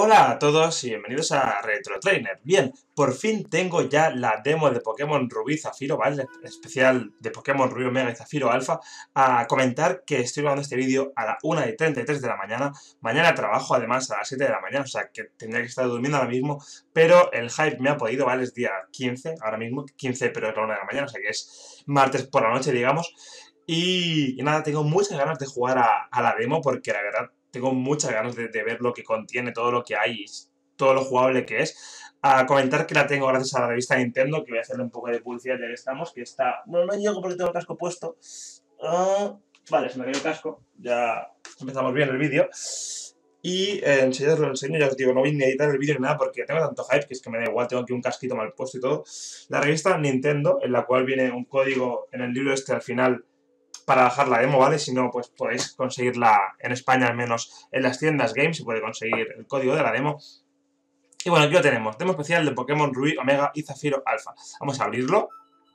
Hola a todos y bienvenidos a Retro Trainer. Bien, por fin tengo ya la demo de Pokémon Rubí Zafiro, ¿vale? Especial de Pokémon Rubí Omega y Zafiro Alpha. A comentar que estoy grabando este vídeo a la 1:33 de la mañana. Mañana trabajo además a las 7 de la mañana, o sea que tendría que estar durmiendo ahora mismo. Pero el hype me ha podido, ¿vale? Es día 15, ahora mismo, 15 pero es la 1 de la mañana, o sea que es martes por la noche, digamos. Y nada, tengo muchas ganas de jugar a la demo porque la verdad tengo muchas ganas de ver lo que contiene, todo lo que hay, todo lo jugable que es. A comentar que la tengo gracias a la revista Nintendo, que voy a hacerle un poco de publicidad ya que estamos, que está... Bueno, no llego porque tengo el casco puesto. Vale, se me cayó el casco, ya empezamos bien el vídeo. Y enseguida os lo enseño, ya os digo, no voy ni a editar el vídeo ni nada porque tengo tanto hype que es que me da igual, tengo aquí un casquito mal puesto y todo. La revista Nintendo, en la cual viene un código en el libro este al final para bajar la demo, ¿vale? Si no, pues podéis conseguirla en España, al menos en las tiendas Games, se puede conseguir el código de la demo. Y bueno, aquí lo tenemos, demo especial de Pokémon Rubí, Omega y Zafiro Alpha. Vamos a abrirlo.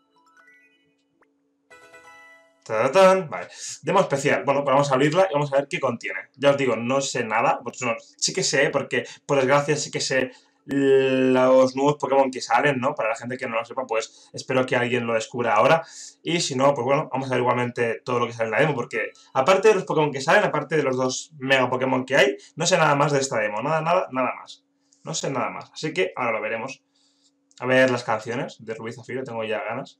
¡Tatatán! Vale, demo especial. Bueno, pues vamos a abrirla y vamos a ver qué contiene. Ya os digo, no sé nada, pues no, sí que sé, porque por desgracia sí que sé los nuevos Pokémon que salen, ¿no? Para la gente que no lo sepa, pues espero que alguien lo descubra ahora. Y si no, pues bueno, vamos a ver igualmente todo lo que sale en la demo, porque aparte de los Pokémon que salen, aparte de los dos Mega Pokémon que hay, no sé nada más de esta demo, nada más. No sé nada más, así que ahora lo veremos. A ver las canciones de Rubí y Zafiro, tengo ya ganas.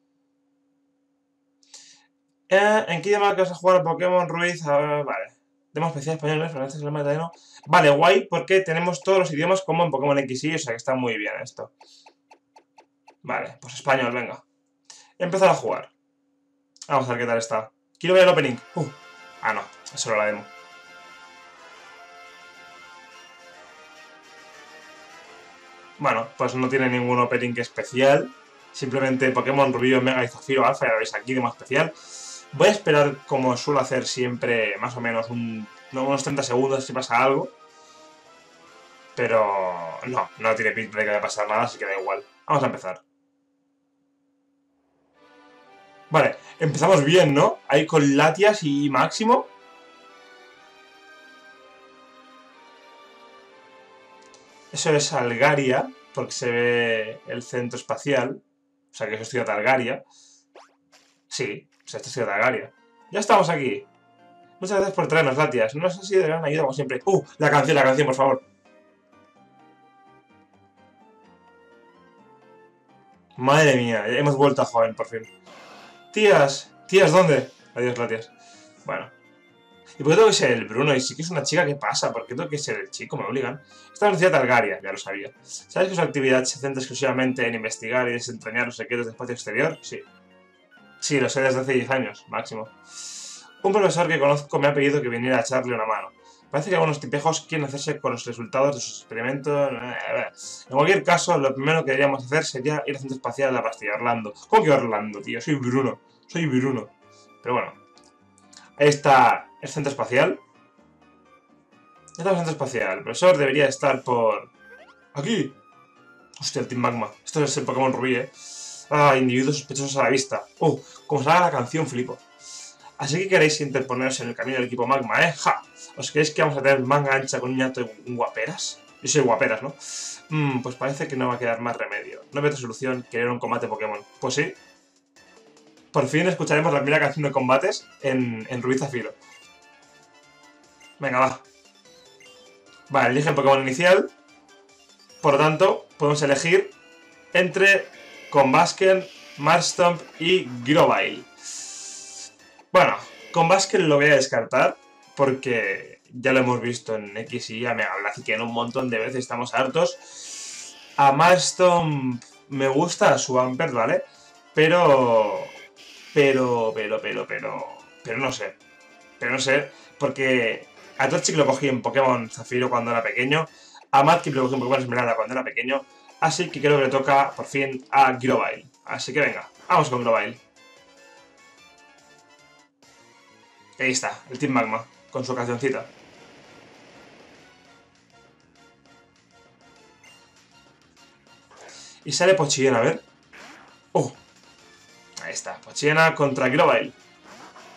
¿En qué idioma que vas a jugar a Pokémon Ruiz? Vale. Demo especial español, francés, alemán, italiano. Vale, guay, porque tenemos todos los idiomas como en Pokémon XY, o sea que está muy bien esto. Vale, pues español, venga. Empezar a jugar. Vamos a ver qué tal está. Quiero ver el opening. No, es solo la demo. Bueno, pues no tiene ningún opening especial. Simplemente Pokémon Rubí, Omega y Zafiro Alpha, ya lo veis aquí, demo especial. Voy a esperar, como suelo hacer siempre, más o menos unos 30 segundos si pasa algo. Pero no tiene pinta de que vaya a pasar nada, así que da igual. Vamos a empezar. Vale, empezamos bien, ¿no? Ahí con Latias y Máximo. Eso es Algaria, porque se ve el centro espacial. O sea que eso es Ciudad Algaria. Sí, o sea, esto es Ciudad Algaria. Ya estamos aquí. Muchas gracias por traernos, Latias. No has sido de gran ayuda como siempre. La canción, por favor. Madre mía, hemos vuelto a joven, por fin. Tías, ¿dónde? Adiós, Latias. Bueno. ¿Y por qué tengo que ser el Bruno? Y si que es una chica, ¿qué pasa? ¿Por qué tengo que ser el chico? Me obligan. Esta es la ciudad Algaria, ya lo sabía. ¿Sabes que su actividad se centra exclusivamente en investigar y desentrañar los secretos del espacio exterior? Sí. Sí, lo sé desde hace 10 años, máximo. Un profesor que conozco me ha pedido que viniera a echarle una mano. Parece que algunos tipejos quieren hacerse con los resultados de sus experimentos. En cualquier caso, lo primero que deberíamos hacer sería ir al centro espacial de la pastilla Orlando. ¿Cómo que Orlando, tío? Soy Bruno. Pero bueno. Ahí está el centro espacial. Está el centro espacial. El profesor debería estar por... ¡aquí! Hostia, el Team Magma. Esto es el Pokémon Rubí, ¿eh? Individuos sospechosos a la vista. Como salga la canción, flipo. Así que queréis interponeros en el camino del equipo Magma, ¿eh? ¡Ja! ¿Os creéis que vamos a tener manga ancha con un ñato de guaperas? Yo soy guaperas, ¿no? Pues parece que no va a quedar más remedio. No veo otra solución que ir a un combate Pokémon. Pues sí. Por fin escucharemos la primera canción de combates en Rubí Zafiro. Venga, va. Vale, elige el Pokémon inicial. Por lo tanto, podemos elegir entre Combusken, Marshtomp y Grovyle. Bueno, Combusken lo voy a descartar porque ya lo hemos visto en X y ya me habla, así que en un montón de veces estamos hartos. A Marshtomp me gusta su Ampert, ¿vale? Pero no sé. Pero no sé, porque a Torchic lo cogí en Pokémon Zafiro cuando era pequeño, a Mudkip lo cogí en Pokémon Esmeralda cuando era pequeño, así que creo que le toca por fin a Grovyle. Así que venga, vamos con Grovyle. Ahí está, el Team Magma, con su cancioncita. Y sale Pochillena, a ver. Ahí está, Pochillena contra Grovyle.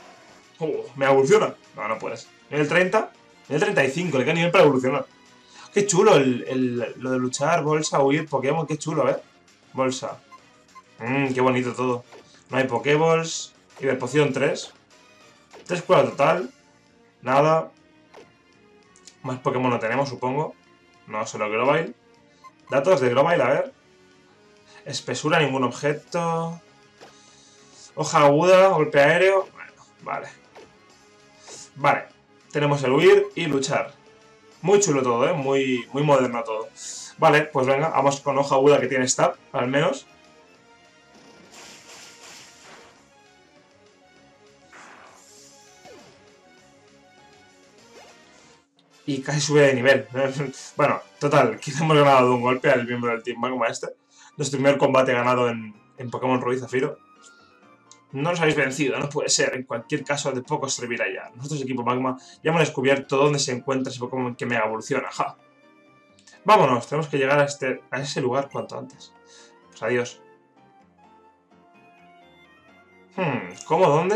¿Me evoluciona? No puedes. Nivel 30, nivel 35, le queda nivel para evolucionar. Qué chulo lo de luchar, bolsa, huir, Pokémon, qué chulo, ¿eh? Bolsa. Qué bonito todo. No hay Pokéballs. Hiperpoción 3. 3 cura total. Nada. Más Pokémon no tenemos, supongo. No, solo Grovyle. Datos de Grovyle, a ver. Espesura, ningún objeto. Hoja aguda, golpe aéreo. Bueno, vale. Vale. Tenemos el huir y luchar. Muy chulo todo, ¿eh? Muy moderno todo. Vale, pues venga, vamos con hoja aguda que tiene stab, al menos. Y casi sube de nivel. Bueno, total, quizá hemos ganado de un golpe al miembro del Team Magma este. Nuestro primer combate ganado en Pokémon Ruiz Zafiro. No nos habéis vencido, no puede ser. En cualquier caso, de poco servirá ya. Nosotros, equipo Magma, ya hemos descubierto dónde se encuentra ese Pokémon que mega evoluciona. ¡Ja! Vámonos, tenemos que llegar a ese lugar cuanto antes. Pues adiós. ¿Cómo? ¿Dónde?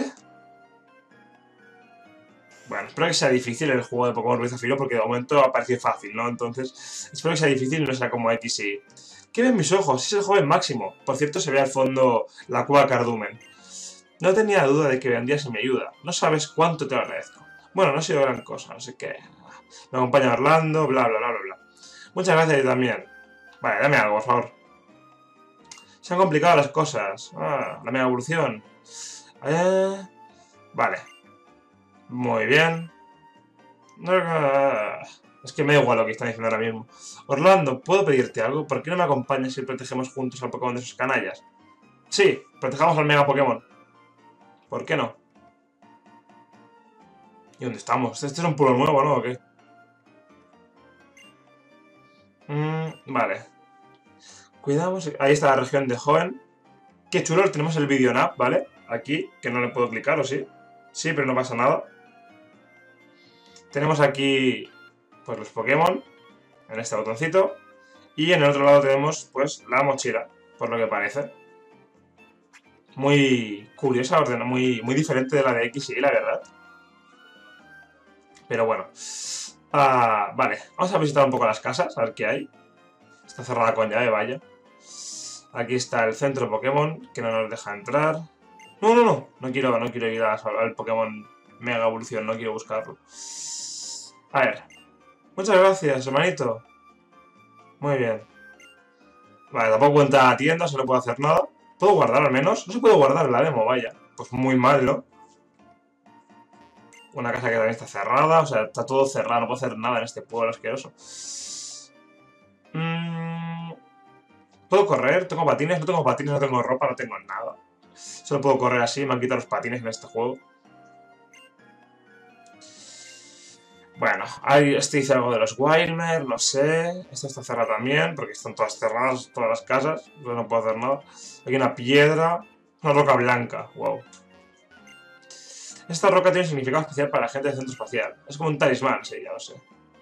Bueno, espero que sea difícil el juego de Pokémon Ruiz Zafiro porque de momento ha parecido fácil, ¿no? Entonces, espero que sea difícil y no sea como X y... ¿Qué ven mis ojos? Es el joven Máximo. Por cierto, se ve al fondo la cueva Cardumen. No tenía duda de que vendrías y me ayuda. No sabes cuánto te lo agradezco. Bueno, no ha sido gran cosa, no sé qué. Me acompaña Orlando, bla, bla, bla, bla, bla. Muchas gracias también. Vale, dame algo, por favor. Se han complicado las cosas. La mega evolución. Vale. Muy bien. Es que me da igual lo que están diciendo ahora mismo. Orlando, ¿puedo pedirte algo? ¿Por qué no me acompañas y protegemos juntos al Pokémon de esos canallas? Sí, protejamos al Mega Pokémon. ¿Por qué no? ¿Y dónde estamos? ¿Este es un pueblo nuevo, no? ¿O qué? Vale. Cuidamos. Ahí está la región de Hoenn. Qué chulo, tenemos el Video App, ¿vale? Aquí, que no le puedo clicar, ¿o sí? Sí, pero no pasa nada. Tenemos aquí, pues, los Pokémon, en este botoncito. Y en el otro lado tenemos, pues, la mochila, por lo que parece. Muy curiosa, muy diferente de la de X y Y, la verdad. Pero bueno. Vale, vamos a visitar un poco las casas, a ver qué hay. Está cerrada con llave, vaya. Aquí está el centro Pokémon, que no nos deja entrar. No. No quiero ir al Pokémon Mega Evolución, no quiero buscarlo. A ver. Muchas gracias, hermanito. Muy bien. Vale, tampoco cuenta la tienda, solo puedo hacer nada. ¿Puedo guardar al menos? No se puede guardar en la demo, vaya. Pues muy mal, ¿no? Una casa que también está cerrada, o sea, está todo cerrado, no puedo hacer nada en este pueblo asqueroso. ¿Puedo correr? ¿Tengo patines? No tengo patines, no tengo ropa, no tengo nada. Solo puedo correr así, me han quitado los patines en este juego. Bueno, ahí este dice algo de los Wilmer, no sé. Esta está cerrada también, porque están todas cerradas, todas las casas. Yo no puedo hacer nada. Aquí hay una piedra, una roca blanca, wow. Esta roca tiene un significado especial para la gente del centro espacial. Es como un talismán, sí, ya lo sé.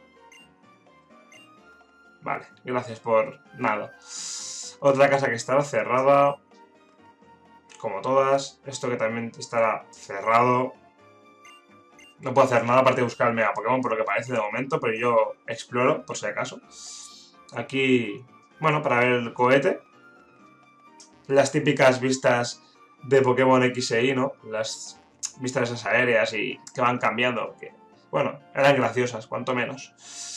Vale, gracias por nada. Otra casa que estará cerrada, como todas. Esto que también estará cerrado. No puedo hacer nada aparte de buscar el Mega Pokémon por lo que parece de momento, pero yo exploro por si acaso. Aquí, bueno, para ver el cohete. Las típicas vistas de Pokémon X e Y, ¿no? Las vistas esas aéreas y que van cambiando. Que, bueno, eran graciosas, cuanto menos.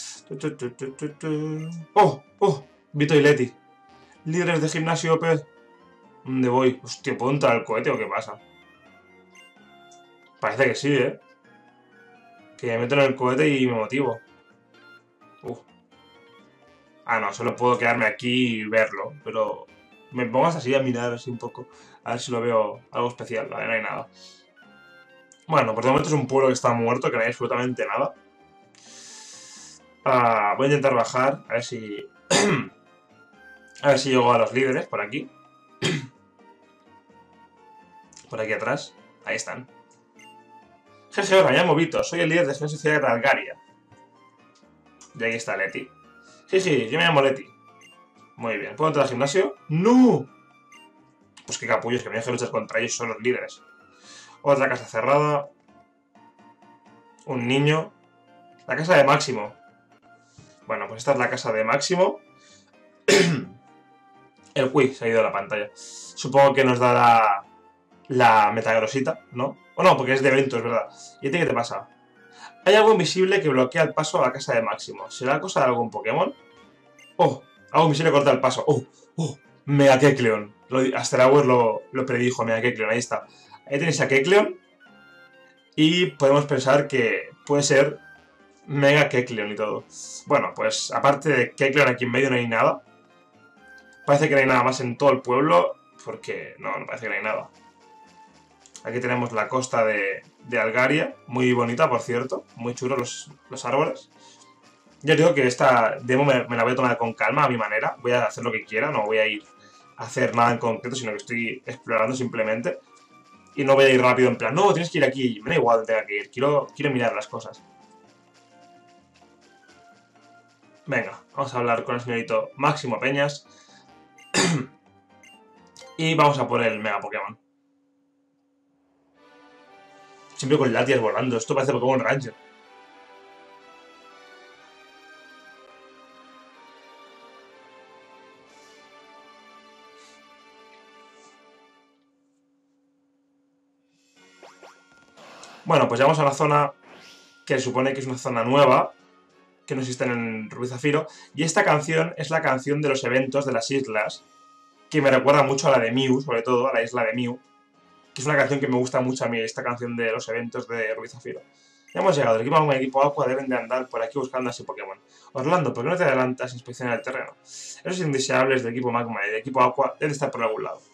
¡Oh! Vito y Leti. Líderes de gimnasio OP. ¿Dónde voy? Hostia, ¿puedo entrar al cohete o qué pasa? Parece que sí, ¿eh? Que me meto en el cohete y me motivo. No, solo puedo quedarme aquí y verlo, pero me pongo hasta así a mirar así un poco, a ver si lo veo algo especial, vale, no hay nada. Bueno, por el momento es un pueblo que está muerto, que no hay absolutamente nada. Voy a intentar bajar, a ver si... a ver si llego a los líderes, por aquí. Por aquí atrás, ahí están. Jeje, hola, me llamo Vito, soy el líder de la sociedad de Algaria. Y aquí está Leti. Sí, yo me llamo Leti. Muy bien, ¿puedo entrar al gimnasio? ¡No! Pues qué capullos, que me dejen luchar contra ellos, son los líderes. Otra casa cerrada. Un niño. La casa de Máximo. Bueno, pues esta es la casa de Máximo. Uy, se ha ido la pantalla. Supongo que nos dará la metagrosita, ¿no? O no, porque es de eventos, ¿verdad? ¿Y a ti qué te pasa? Hay algo invisible que bloquea el paso a la casa de Máximo. ¿Será cosa de algún Pokémon? ¡Oh! Algo invisible corta el paso. ¡Oh! ¡Oh! Mega Kecleon. Hasta el Hour lo predijo, Mega Kecleon. Ahí está. Ahí tenéis a Kecleon. Y podemos pensar que puede ser Mega Kecleon y todo. Bueno, pues aparte de Kecleon aquí en medio no hay nada. Parece que no hay nada más en todo el pueblo. Porque no parece que no hay nada. Aquí tenemos la costa de Algaria. Muy bonita, por cierto. Muy chulos los árboles. Ya os digo que esta demo me la voy a tomar con calma, a mi manera. Voy a hacer lo que quiera, no voy a ir a hacer nada en concreto, sino que estoy explorando simplemente. Y no voy a ir rápido en plan, no, tienes que ir aquí. Me da igual donde tenga que ir, quiero mirar las cosas. Venga, vamos a hablar con el señorito Máximo Peñas. Y vamos a por el Mega Pokémon. Siempre con Latias volando, esto parece Pokémon Ranger. Bueno, pues llegamos a una zona que se supone que es una zona nueva, que no existen en Rubí Zafiro, y esta canción es la canción de los eventos de las islas, que me recuerda mucho a la de Mew, sobre todo, a la isla de Mew, que es una canción que me gusta mucho a mí, esta canción de los eventos de Rubí Zafiro. Ya hemos llegado, el equipo Magma y el equipo Aqua deben de andar por aquí buscando a ese Pokémon. Orlando, ¿por qué no te adelantas e inspeccionar el terreno? Esos indeseables del equipo Magma y del equipo Aqua deben estar por algún lado.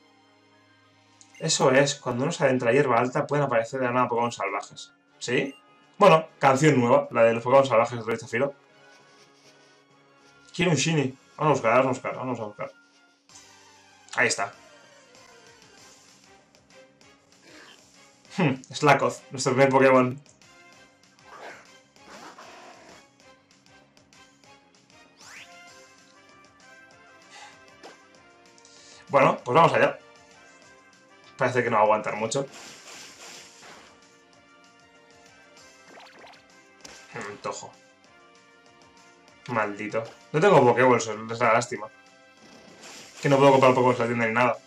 Eso es, cuando uno se adentra a hierba alta pueden aparecer de la nada Pokémon salvajes. ¿Sí? Bueno, canción nueva, la de los Pokémon salvajes de Rubí Zafiro. Quiero un Shiny. Vamos a buscar. Ahí está. Slakoth, nuestro primer Pokémon. Bueno, pues vamos allá. Parece que no va a aguantar mucho. Tojo. Maldito. No tengo Pokéballs, es la lástima. Que no puedo comprar Pokéballs en la tienda ni nada.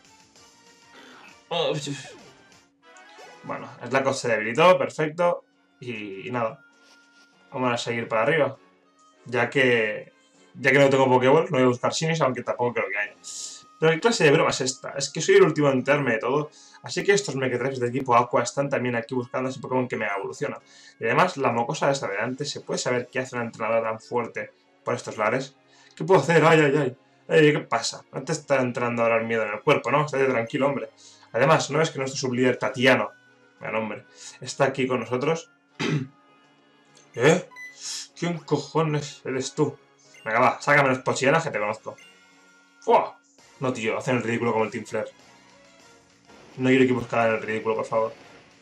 Bueno, Slakoth se debilitó, perfecto. Y nada. Vamos a seguir para arriba. Ya que no tengo Pokéballs, no voy a buscar Shinies, aunque tampoco creo que haya. Pero ¿qué clase de broma es esta? Es que soy el último en enterarme de todo, así que estos Mequetrefs del equipo Aqua están también aquí buscando ese Pokémon que mega evoluciona. Y además, la mocosa de esta adelante, ¿se puede saber qué hace una entrenadora tan fuerte por estos lares? ¿Qué puedo hacer? ¡Ay, ay, ay! ¿Qué pasa? No te está entrando ahora el miedo en el cuerpo, ¿no? Estate tranquilo, hombre. Además, ¿no ves que nuestro sublíder Tatiano, gran hombre, está aquí con nosotros? ¿Eh? ¿Quién cojones eres tú? Venga, va, sácame los pochillenas que te conozco. ¡Fua! No, tío, hacen el ridículo como el Team Flare. No quiero equipos que hagan el ridículo, por favor.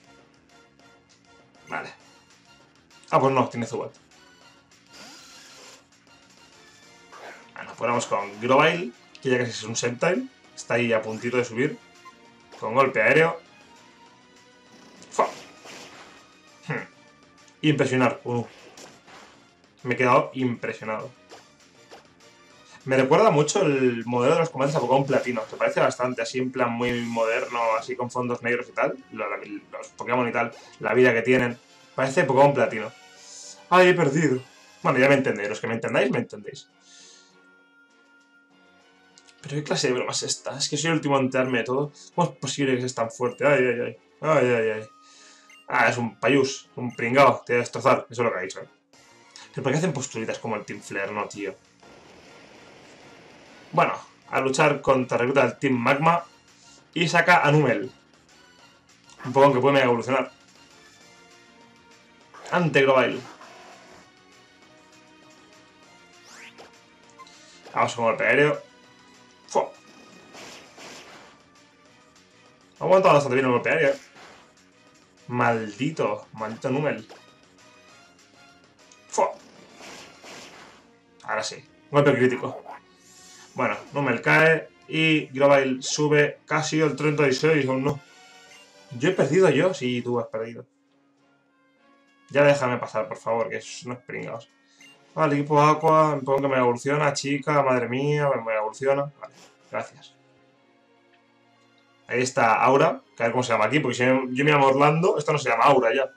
Vale. Ah, pues no, tiene Zubat. Bueno, pues vamos con Grovyle, que ya casi es un Sceptile. Está ahí a puntito de subir. Con golpe aéreo. ¡Fua! Impresionar. Me he quedado impresionado. Me recuerda mucho el modelo de los combates a Pokémon Platino, que parece bastante así en plan muy moderno, así con fondos negros y tal. Los Pokémon y tal, la vida que tienen. Parece Pokémon Platino. ¡Ay, he perdido! Bueno, ya me entendéis, los que me entendáis, me entendéis. Pero ¿qué clase de broma es esta? Es que soy el último en enterarme de todo. ¿Cómo es posible que seas tan fuerte? ¡Ay, ay, ay! ¡Ay, ay, ay! Ah, es un payús, un pringao, te voy a destrozar. Eso es lo que ha dicho, ¿eh? ¿Pero por qué hacen posturitas como el Team Flare, no, tío? Bueno, a luchar contra recluta del Team Magma y saca a Numel. Un Pokémon que puede mega evolucionar. Ante Grovyle. Vamos con golpe aéreo. ¡Fua! Ha aguantado bastante bien el golpe aéreo. Maldito Numel. ¡Fua! Ahora sí, golpe crítico. Bueno, Numel cae y Grovyle sube casi el 36, o no. Yo he perdido yo, sí, tú has perdido. Ya déjame pasar, por favor, que no es pringados. Vale, equipo Aqua, me pongo que me evoluciona, chica, madre mía, me evoluciona. Vale, gracias. Ahí está Aura, que a ver cómo se llama aquí, porque si yo me llamo Orlando, esto no se llama Aura ya.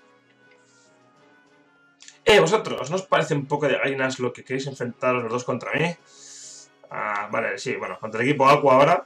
Vosotros, ¿no os parece un poco de gallinas lo que queréis enfrentaros los dos contra mí? Ah, vale, sí, bueno, contra el equipo Aqua ahora.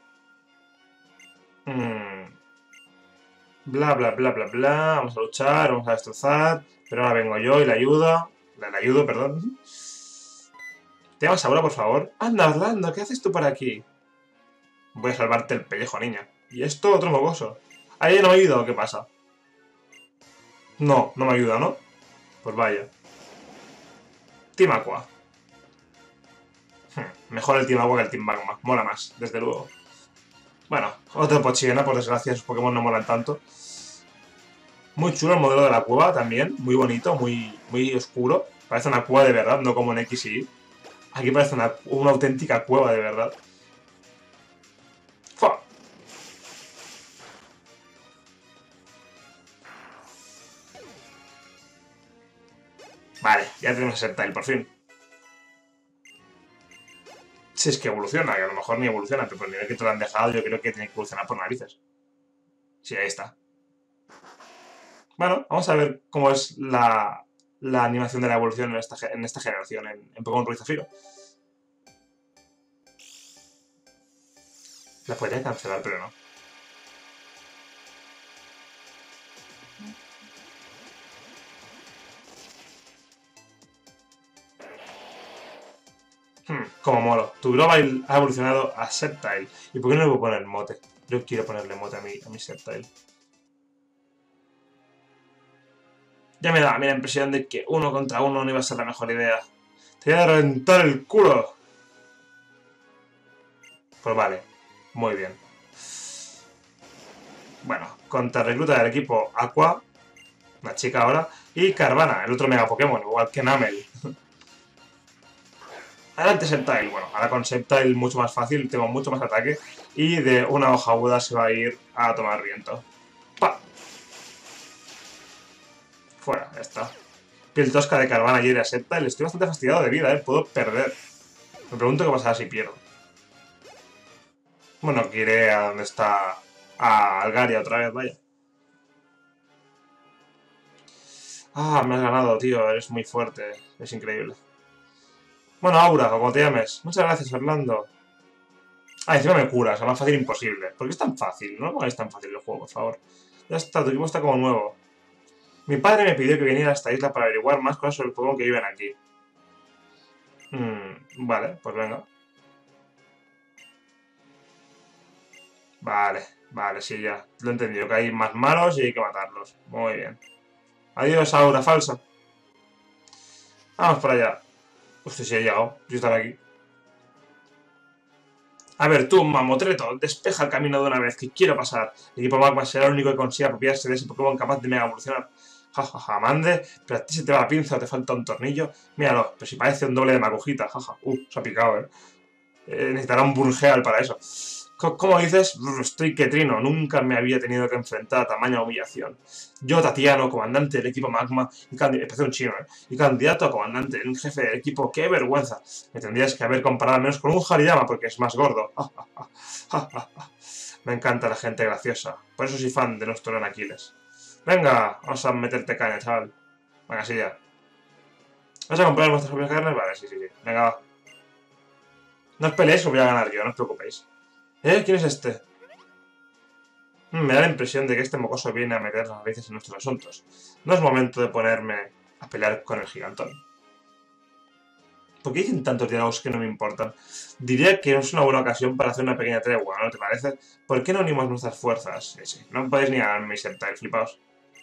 Bla, bla, bla, bla, bla. Vamos a luchar, vamos a destrozar. Pero ahora vengo yo y le ayudo. Le ayudo, perdón. ¿Te llamas Aura, por favor? Anda, Orlando, ¿qué haces tú por aquí? Voy a salvarte el pellejo, niña. ¿Y esto otro mocoso? ¿Ahí no me ayuda o qué pasa? No, no me ayuda, ¿no? Pues vaya. Team Aqua. Mejor el Team Aqua que el Team Magma. Mola más, desde luego. Bueno, otro Pochiena, por desgracia, sus Pokémon no molan tanto. Muy chulo el modelo de la cueva también. Muy bonito, muy oscuro. Parece una cueva de verdad, no como en X y Y. Aquí parece una auténtica cueva de verdad. ¡Fua! Vale, ya tenemos Sceptile, por fin. Si es que evoluciona, que a lo mejor ni evoluciona, pero por el nivel que te lo han dejado, yo creo que tiene que evolucionar por narices. Sí, ahí está. Bueno, vamos a ver cómo es la animación de la evolución en esta generación, en Pokémon Ruiz Zafiro. La podría cancelar, pero no. Como molo. Tu Grovyle ha evolucionado a Sceptile. ¿Y por qué no le puedo poner mote? Yo quiero ponerle mote a mi Sceptile. Ya me da a mí la impresión de que uno contra uno no iba a ser la mejor idea. Te voy a reventar el culo. Pues vale. Muy bien. Bueno, contra recluta del equipo Aqua, la chica ahora, y Carvana, el otro mega Pokémon, igual que Namel. Adelante Sceptile. Bueno, ahora con Sceptile mucho más fácil, tengo mucho más ataque, y de una hoja aguda se va a ir a tomar viento. ¡Pa! Fuera, ya está. Piel tosca de Carvana y a Sceptile. Estoy bastante fastidiado de vida, puedo perder. Me pregunto qué pasará si pierdo. Bueno, que iré a donde está... a Algaria otra vez, vaya. Ah, me has ganado, tío. Eres muy fuerte. Es increíble. Bueno, Aura, o como te llames. Muchas gracias, Orlando. Ah, encima me curas. Lo más fácil imposible. ¿Por qué es tan fácil? No es tan fácil el juego, por favor. Ya está, tu equipo está como nuevo. Mi padre me pidió que viniera a esta isla para averiguar más cosas sobre el Pokémon que viven aquí. Vale, pues venga. Vale, vale, sí, ya. Lo he entendido, que hay más malos y hay que matarlos. Muy bien. Adiós, Aura falsa. Vamos para allá. Hostia, si he llegado. Yo estaba aquí. A ver, tú, mamotreto, despeja el camino de una vez, que quiero pasar. El equipo Magma será el único que consiga apropiarse de ese Pokémon capaz de mega evolucionar. Jajaja, ja, ja, Mande, pero a ti se te va la pinza o te falta un tornillo. Míralo, pero si parece un doble de Makujita, jaja. Se ha picado, necesitará un Burgeal para eso. ¿Cómo dices? Estoy que trino. Nunca me había tenido que enfrentar a tamaña humillación. Yo, Tatiano, comandante del equipo Magma, empecé un chino, y candidato a comandante en jefe del equipo. ¡Qué vergüenza! Me tendrías que haber comparado al menos con un Hariyama porque es más gordo. Me encanta la gente graciosa. Por eso soy fan de nuestro gran Aquiles. Venga, vamos a meterte caña, chaval. Venga, sí ya. ¿Vas a comprar vuestras propias carnes? Vale, sí. Venga, va. No os peleéis, os voy a ganar yo, no os preocupéis. ¿Quién es este? Me da la impresión de que este mocoso viene a meter las narices en nuestros asuntos. No es momento de ponerme a pelear con el gigantón. ¿Por qué dicen tantos diálogos que no me importan? Diría que es una buena ocasión para hacer una pequeña tregua, ¿no te parece? ¿Por qué no unimos nuestras fuerzas? Sí. No podéis ni ganarme mi Sceptile, flipaos.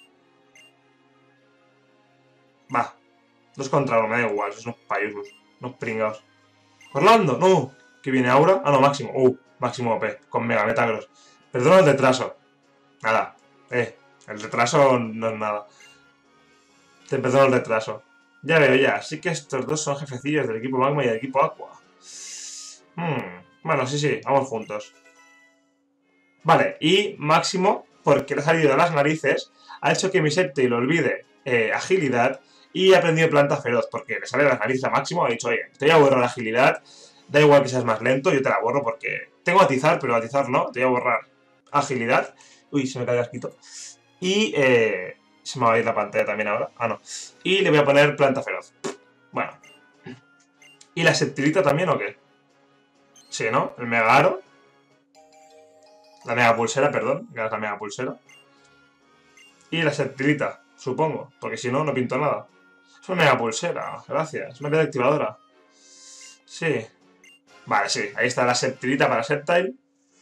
Va. 2 contra 1, me da igual, sois unos payusos. Unos pringados. ¡Orlando! ¡No! ¿Que viene Aura? Ah, no, Máximo. Máximo OP, con Mega Metagross. Perdona el retraso. Nada. El retraso no es nada. Te perdono el retraso. Ya veo ya, sí que estos dos son jefecillos del equipo Magma y del equipo Aqua. Bueno, sí, vamos juntos. Vale, y Máximo, porque le ha salido de las narices, ha hecho que mi Sceptile olvide agilidad Y he aprendido planta feroz, porque le sale las narices a máximo. Ha dicho, oye, te voy a borrar la agilidad. Da igual que seas más lento, yo te la borro porque... Tengo atizar, pero atizar no. Te voy a borrar agilidad. Uy, se me cae el asquito. Y se me va a ir la pantalla también ahora. Ah, no. Y le voy a poner planta feroz. Bueno. ¿Y la septilita también o qué? Sí, ¿no? El mega aro. La mega pulsera, perdón. Que es la mega pulsera. Y la septilita, supongo. Porque si no, no pinto nada. Es una mega pulsera. Gracias. Una piedra activadora. Sí. Vale, sí. Ahí está la septilita para Sceptile.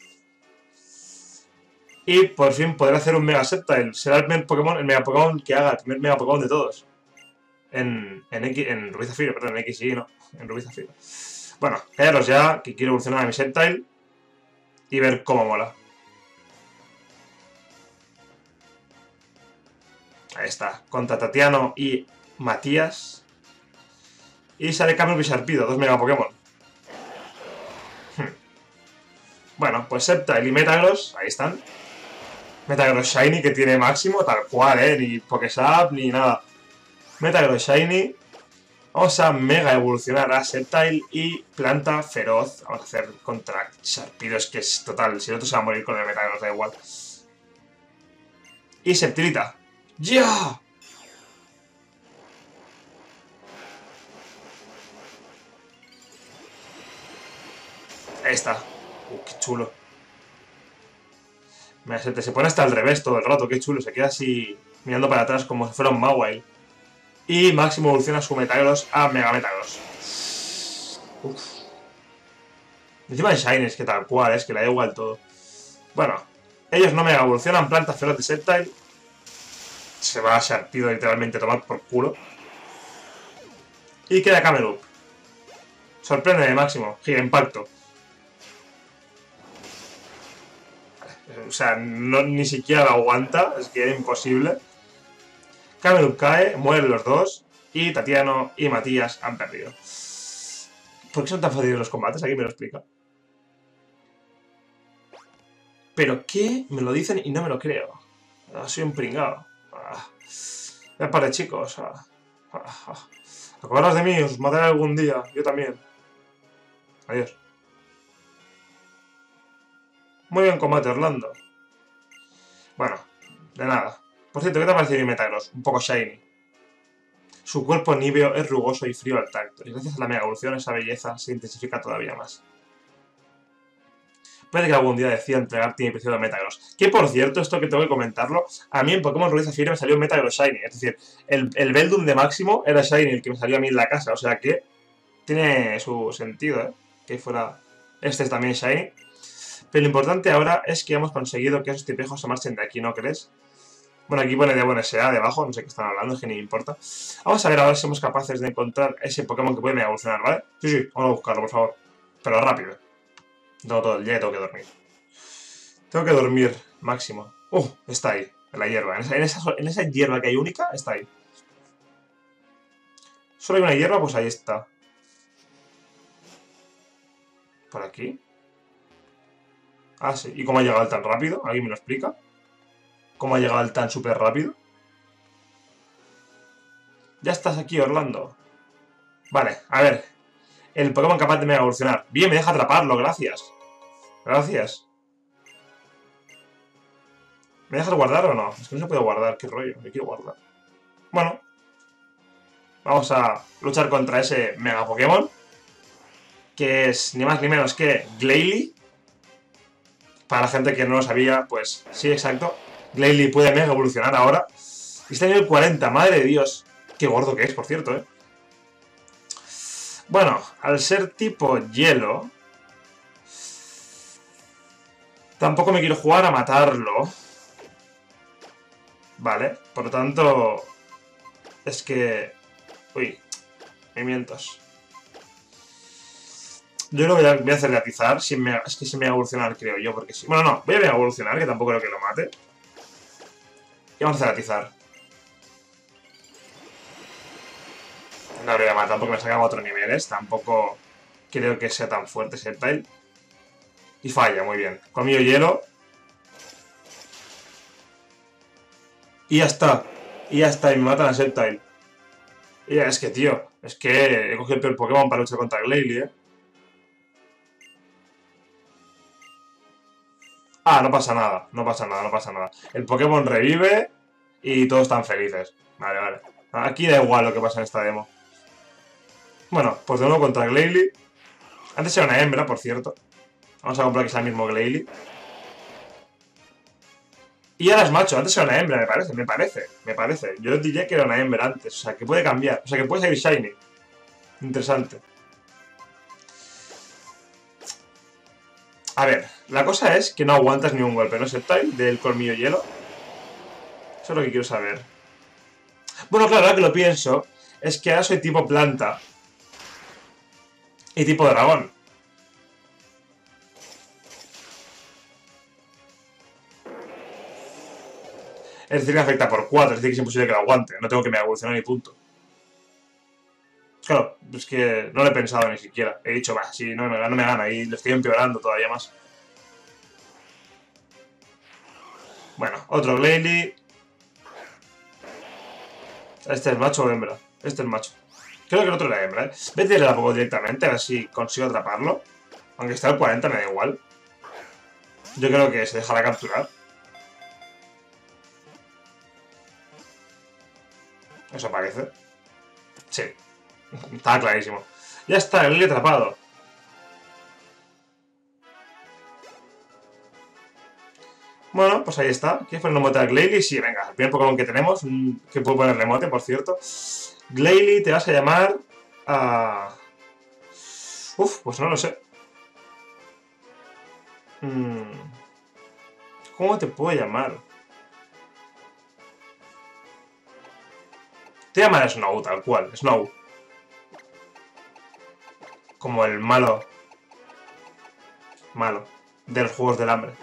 Y por fin podré hacer un Mega Sceptile. Será el primer Pokémon, el Mega Pokémon que haga, el primer Mega Pokémon de todos. En Rubí Zafiro, perdón, en X y no. En Rubí Zafiro. Bueno, callaros ya, que quiero evolucionar a mi Sceptile. Y ver cómo mola. Ahí está. Contra Tatiano y Matías. Y sale Camerupt y Sharpedo, dos Mega Pokémon. Bueno, pues Sceptile y Metagross, ahí están. Metagross Shiny que tiene máximo, tal cual, ni Pokésap ni nada. Metagross Shiny. Vamos a mega evolucionar a Sceptile y planta feroz. Vamos a hacer contra Sharpedo, es que es total. Si el otro se va a morir con el Metagross, da igual. Y Septilita. ¡Ya! Ahí está. Qué chulo. Mira, se pone hasta al revés todo el rato, qué chulo. Se queda así mirando para atrás como si fuera un Mawile. Y máximo evoluciona su Metagross a Mega Metagross. Uf. Encima de Shiny, es que tal cual, es que le da igual todo. Bueno, ellos no Mega evolucionan, planta feroz de Sceptile. Se va a Sharpedo literalmente a tomar por culo. Y queda Camerupt. Sorprende de máximo, gira impacto. O sea, ni siquiera lo aguanta, es que era imposible. Camerupt cae, mueren los dos. Y Tatiano y Matías han perdido. ¿Por qué son tan fáciles los combates? Aquí me lo explica. ¿Pero qué? Me lo dicen y no me lo creo. Soy un pringado. Ya para chicos. Acordaros de mí, os mataré algún día. Yo también. Adiós. Muy bien combate, Orlando. Bueno, de nada. Por cierto, ¿qué te ha parecido mi Metagross? Un poco shiny. Su cuerpo níveo es rugoso y frío al tacto, y gracias a la mega evolución esa belleza se intensifica todavía más. Puede que algún día decida entregarte mi preciado Metagross. Que por cierto, esto que tengo que comentarlo, a mí en Pokémon Rubí Zafiro me salió un Metagross Shiny. Es decir, el Beldum de máximo era Shiny, el que me salió a mí en la casa. O sea que tiene su sentido, que fuera este es también Shiny. Pero lo importante ahora es que hemos conseguido que esos tipejos se marchen de aquí, ¿no crees? Bueno, aquí pone Devon S.A. debajo, no sé qué están hablando, es que ni me importa. Vamos a ver ahora si somos capaces de encontrar ese Pokémon que puede mega evolucionar, ¿vale? Sí, vamos a buscarlo, por favor. Pero rápido. Tengo todo el día y tengo que dormir. Tengo que dormir máximo. Está ahí, en la hierba. En esa hierba que hay única, está ahí. Solo hay una hierba, pues ahí está. ¿Por aquí? Ah, sí. ¿Y cómo ha llegado tan rápido? ¿Alguien me lo explica? ¿Cómo ha llegado tan súper rápido? Ya estás aquí, Orlando. Vale, a ver. El Pokémon capaz de mega evolucionar. Bien, me deja atraparlo, gracias. Gracias. ¿Me dejas guardar o no? Es que no se puede guardar, qué rollo. Me quiero guardar. Bueno. Vamos a luchar contra ese mega Pokémon. Que es ni más ni menos que Glalie. Para la gente que no lo sabía, pues sí, exacto. Glalie puede mega evolucionar ahora. Y está en nivel 40, madre de Dios. Qué gordo que es, por cierto, Bueno, al ser tipo hielo... Tampoco me quiero jugar a matarlo. Vale, por lo tanto... Es que... Uy, movimientos. Yo lo voy a hacer de atizar. Es que se me va a evolucionar, creo yo, porque sí. Bueno, no, voy a evolucionar, que tampoco creo que lo mate. Y vamos a hacer atizar. No lo voy a matar porque me sacan a otros niveles. Tampoco creo que sea tan fuerte ese Sceptile. Y falla, muy bien. Colmillo hielo. Y ya está. Y ya está, y me matan a Sceptile. Y es que, tío, es que he cogido el peor Pokémon para luchar contra Glalie, ¿eh? Ah, no pasa nada, no pasa nada, no pasa nada. El Pokémon revive y todos están felices. Vale, vale. Aquí da igual lo que pasa en esta demo. Bueno, pues de nuevo contra Glalie. Antes era una hembra, por cierto. Vamos a comprar que sea el mismo Glalie. Y ahora es macho, antes era una hembra, me parece. Yo diría que era una hembra antes, o sea, que puede cambiar, o sea, que puede salir shiny. Interesante. A ver, la cosa es que no aguantas ni un golpe, ¿no es el type del colmillo hielo? Eso es lo que quiero saber. Bueno, claro, ahora que lo pienso, es que ahora soy tipo planta y tipo dragón. Es decir, que afecta por 4, es decir, que es imposible que lo aguante. No tengo que me evolucionar ni punto. Claro, es que no lo he pensado ni siquiera. He dicho, va, si no no me gana y lo estoy empeorando todavía más. Bueno, otro Glalie. Este es macho o hembra. Este es macho. Creo que el otro era hembra, ¿eh? Voy a tirarle a poco directamente, a ver si consigo atraparlo. Aunque esté al 40, me da igual. Yo creo que se dejará capturar. Eso parece. Sí, estaba clarísimo. Ya está, el Glalie atrapado. Bueno, pues ahí está. ¿Quieres poner un mote al Glalie? Sí, venga. El primer Pokémon que tenemos, que puedo ponerle mote, por cierto. Glalie, te vas a llamar... a... Uf, pues no lo sé. ¿Cómo te puedo llamar? Te llamaré Snow, tal cual. Snow. Como el malo. Malo. De los Juegos del Hambre.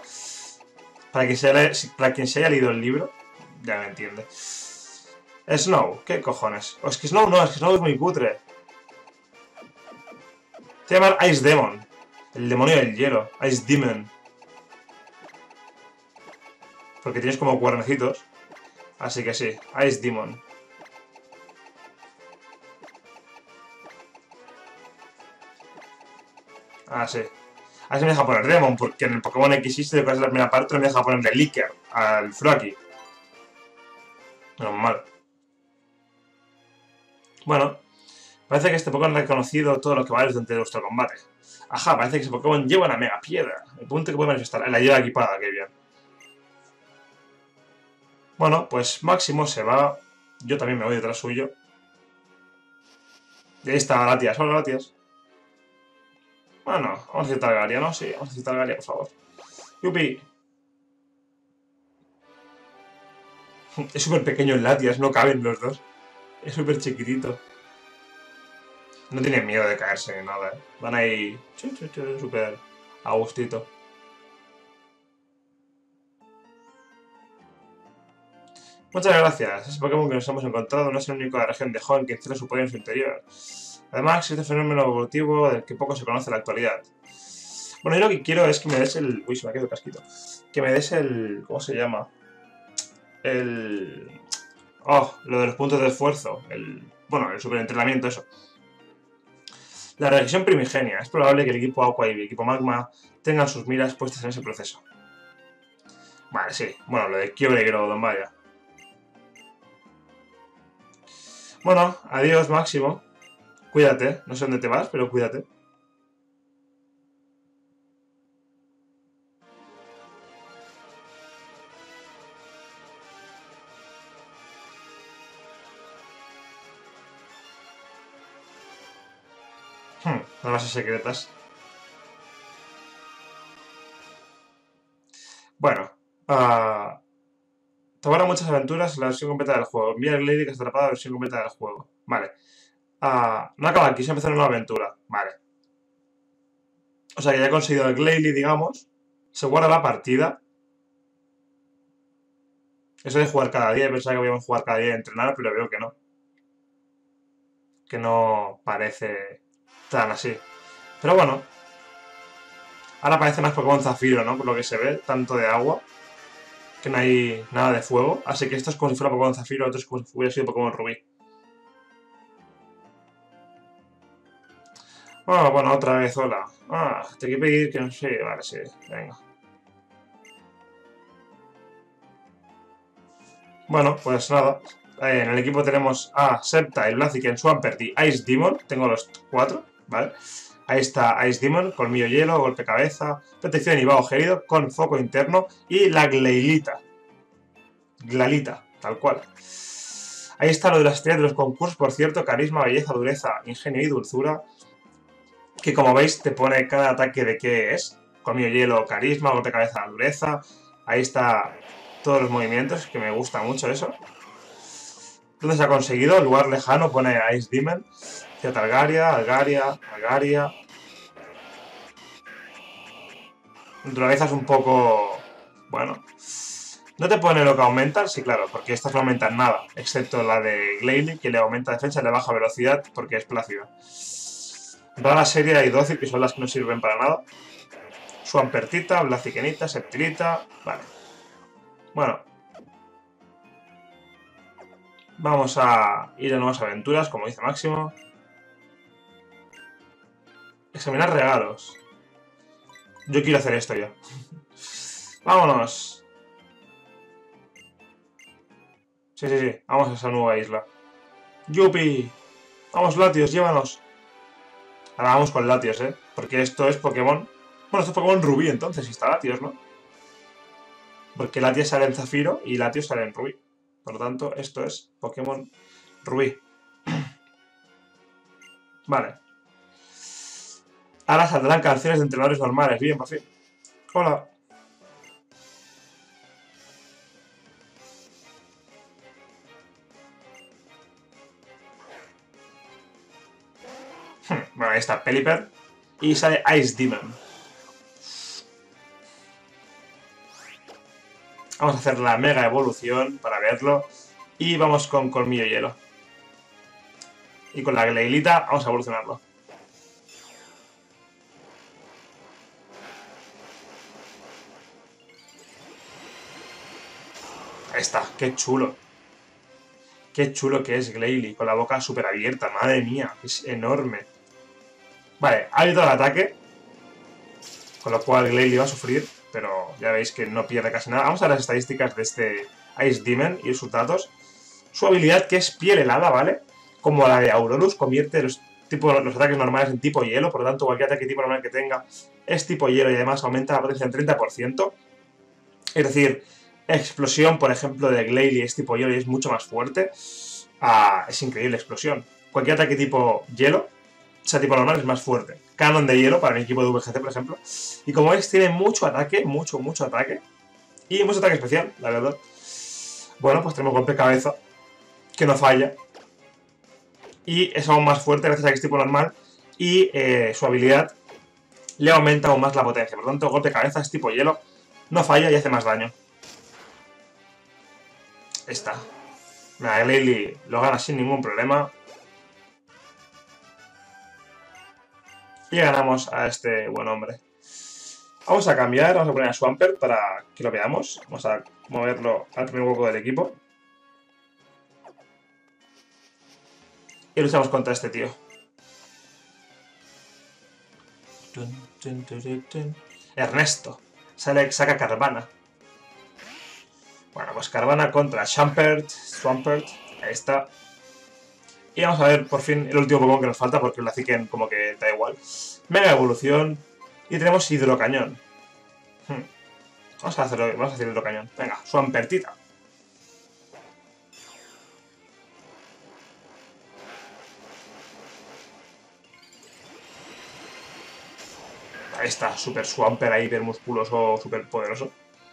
Para quien se haya leído el libro, ya me entiende. Snow, ¿qué cojones? O es que Snow no, es que Snow es muy cutre. Te llaman Ice Demon. El demonio del hielo. Ice Demon. Porque tienes como cuernecitos. Así que sí, Ice Demon. Ah, sí. A ver si me deja poner Demon, porque en el Pokémon XY, que es la primera parte, no me deja ponerle Licker al Froakie. Normal. Bueno, parece que este Pokémon ha reconocido todo lo que vale durante nuestro combate. Ajá, parece que ese Pokémon lleva una mega piedra. El punto que puede manifestar. La lleva equipada, qué bien. Bueno, pues Máximo se va. Yo también me voy detrás suyo. Y ahí está Latias. Hola, Latias. Bueno, vamos a citar a Garia, ¿no? Sí, vamos a citar a Garia, por favor. Yupi. Es súper pequeño el Latias, no caben los dos. Es súper chiquitito. No tienen miedo de caerse ni nada, ¿eh? Van ahí súper a gustito. Muchas gracias. Ese Pokémon que nos hemos encontrado no es el único de la región de Hoenn que encierra su poder en su interior. Además, existe un fenómeno evolutivo del que poco se conoce en la actualidad. Bueno, yo lo que quiero es que me des el... Uy, se me ha quedado el casquito. Que me des el... ¿Cómo se llama? El... Oh, lo de los puntos de esfuerzo. El... Bueno, el superentrenamiento, eso. La regresión primigenia. Es probable que el equipo Aqua y el equipo Magma tengan sus miras puestas en ese proceso. Vale, sí. Bueno, lo de Kyogre y Groudon, vaya. Bueno, adiós, Máximo. Cuídate. No sé dónde te vas, pero cuídate. Armas secretas. Bueno. Tomar muchas aventuras en la versión completa del juego. Envía a Lady que está atrapada en la versión completa del juego. Vale. No acaba aquí, se empezar una nueva aventura. Vale. O sea que ya he conseguido el Glalie, digamos. Se guarda la partida. Eso de jugar cada día, pensaba que podíamos jugar cada día y entrenar, pero veo que no. Que no parece tan así. Pero bueno. Ahora parece más Pokémon Zafiro, ¿no? Por lo que se ve, tanto de agua. Que no hay nada de fuego. Así que esto es como si fuera Pokémon Zafiro, otro es como si hubiera sido Pokémon Rubí. Ah, bueno, otra vez, hola. Ah, te quiero pedir que no sé. Vale, sí, venga. Bueno, pues nada. En el equipo tenemos a Sceptile, Blaziken, Swampert y Ice Demon. Tengo los 4, ¿vale? Ahí está Ice Demon, Colmillo Hielo, Golpe Cabeza, Protección y Vaho Gélido con Foco Interno y la Gleilita. Glalita, tal cual. Ahí está lo de las estrellas de los concursos, por cierto, carisma, belleza, dureza, ingenio y dulzura. Que como veis te pone cada ataque de qué es. Colmillo Hielo, carisma, golpe cabeza, dureza. Ahí está todos los movimientos, que me gusta mucho eso. ¿Dónde se ha conseguido? Lugar lejano, pone Ice Demon. Ciudad Algaria, Algaria, Algaria. Naturaleza es un poco... Bueno. ¿No te pone lo que aumentan? Sí, claro, porque estas no aumentan nada, excepto la de Glalie, que le aumenta defensa y le baja velocidad porque es plácida. Rara, seria y dócil, que son las que no sirven para nada. Swampertita, Blazikenita, Septilita... Vale. Bueno. Vamos a ir a nuevas aventuras, como dice Máximo. Examinar regalos. Yo quiero hacer esto ya. Vámonos. Sí, sí, sí. Vamos a esa nueva isla. ¡Yupi! Vamos, Latios, llévanos. Ahora vamos con Latios, ¿eh? Porque esto es Pokémon... Bueno, esto es Pokémon Rubí, entonces, si está Latios, ¿no? Porque Latios sale en Zafiro y Latios sale en Rubí. Por lo tanto, esto es Pokémon Rubí. Vale. Ahora saldrán canciones de entrenadores normales. Bien, por fin. Hola. Bueno, ahí está Pelipper. Y sale Ice Demon. Vamos a hacer la mega evolución para verlo. Y vamos con Colmillo Hielo. Y con la Gleilita vamos a evolucionarlo. Ahí está, qué chulo. Qué chulo que es Glalie, con la boca súper abierta. Madre mía, es enorme. Vale, ha ido al ataque. Con lo cual Glalie va a sufrir. Pero ya veis que no pierde casi nada. Vamos a ver las estadísticas de este Ice Demon y sus datos. Su habilidad, que es piel helada, ¿vale? Como la de Aurorus, convierte los ataques normales en tipo hielo. Por lo tanto, cualquier ataque tipo normal que tenga es tipo hielo y además aumenta la potencia en 30%. Es decir, explosión, por ejemplo, de Glalie es tipo hielo y es mucho más fuerte. Es increíble, explosión. Cualquier ataque tipo hielo, o sea, tipo normal, es más fuerte. Canon de hielo para mi equipo de VGC, por ejemplo. Y como veis, tiene mucho ataque, mucho ataque. Y mucho ataque especial, la verdad. Bueno, pues tenemos golpe cabeza, que no falla. Y es aún más fuerte gracias a que es tipo normal. Y su habilidad le aumenta aún más la potencia. Por lo tanto, golpe cabeza es tipo hielo, no falla y hace más daño. Está. Glalie lo gana sin ningún problema. Y ganamos a este buen hombre. Vamos a cambiar, vamos a poner a Swampert para que lo veamos. Vamos a moverlo al primer hueco del equipo. Y luchamos contra este tío. Ernesto. Saca Carvana. Bueno, pues Carvana contra Swampert. Ahí está. Y vamos a ver por fin el último Pokémon que nos falta, porque el Blaziken como que da igual. Mega evolución. Y tenemos Hidrocañón. Vamos a hacer Hidrocañón. Venga, Swampertita. Ahí está, Super Swampert ahí, hiper musculoso, super poderoso.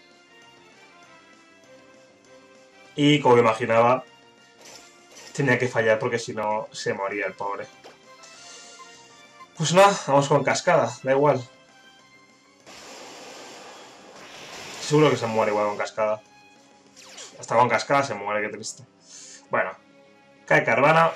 Y como me imaginaba, tenía que fallar porque si no se moría el pobre. Pues nada, vamos con cascada, da igual. Seguro que se muere igual con cascada. Hasta con cascada se muere, qué triste. Bueno, cae Carvana.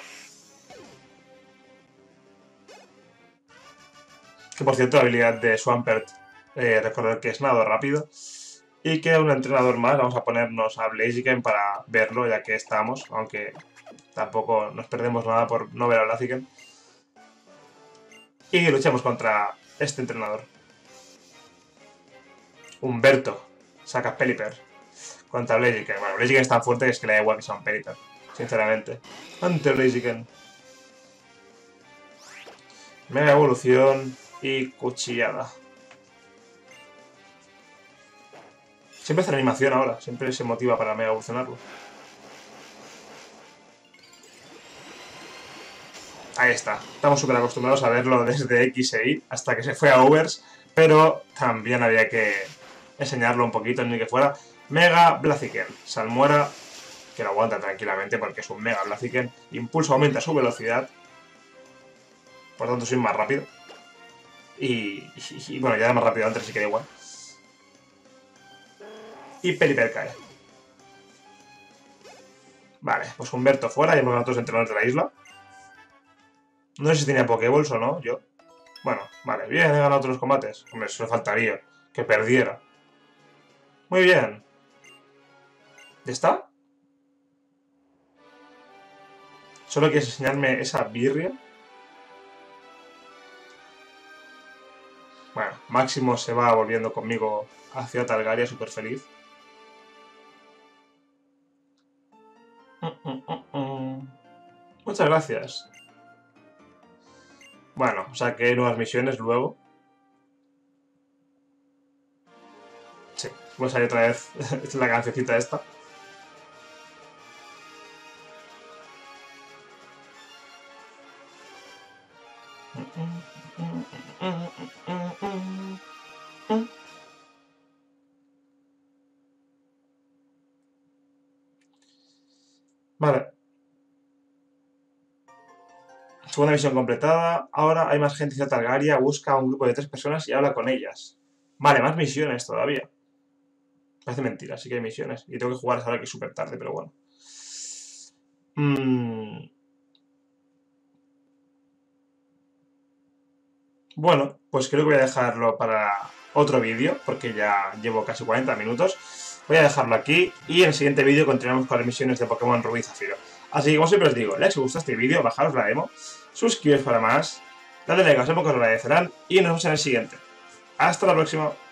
Que por cierto, la habilidad de Swampert, recordad que es nado rápido. Y queda un entrenador más, vamos a ponernos a Blaziken para verlo, ya que estamos, aunque tampoco nos perdemos nada por no ver a Blaziken. y luchemos contra este entrenador. Humberto. Saca Pelipper. Contra Blaziken. Bueno, Blaziken es tan fuerte que es que le da igual que sea un Pelipper. Sinceramente. Ante Blaziken. Mega evolución y cuchillada. Siempre hace animación ahora. Siempre se motiva para mega evolucionarlo. Ahí está. Estamos súper acostumbrados a verlo desde X e Y hasta que se fue a Overs. Pero también había que enseñarlo un poquito, ni que fuera. Mega Blaziken. Salmuera, que lo aguanta tranquilamente porque es un Mega Blaziken. Impulso aumenta su velocidad. Por tanto, soy más rápido. Y bueno, ya era más rápido antes, así que da igual. Y Pelipper cae. Vale, pues Humberto fuera. Ya hemos ganado todos los entrenadores de la isla. No sé si tenía Pokéballs o no, yo. Bueno, vale, bien, he ganado todos los combates. Hombre, eso le faltaría. Que perdiera. Muy bien. ¿Ya está? ¿Solo quieres enseñarme esa birria? Bueno, Máximo se va volviendo conmigo hacia Talgaria, súper feliz. Muchas gracias. Bueno, o sea que hay nuevas misiones luego. Sí, voy a salir otra vez la cancioncita esta. Vale. Segunda misión completada. Ahora hay más gente de Talgaria. Busca a un grupo de 3 personas y habla con ellas. Vale, más misiones todavía. Parece mentira, sí que hay misiones. Y tengo que jugar ahora aquí súper tarde, pero bueno. Bueno, pues creo que voy a dejarlo para otro vídeo, porque ya llevo casi 40 minutos. Voy a dejarlo aquí y en el siguiente vídeo continuamos con las misiones de Pokémon Rubí y Zafiro. Así que como siempre os digo, like si os gusta este vídeo, bajaros la demo, suscribiros para más, dadle like a los que os lo agradecerán y nos vemos en el siguiente. ¡Hasta la próxima!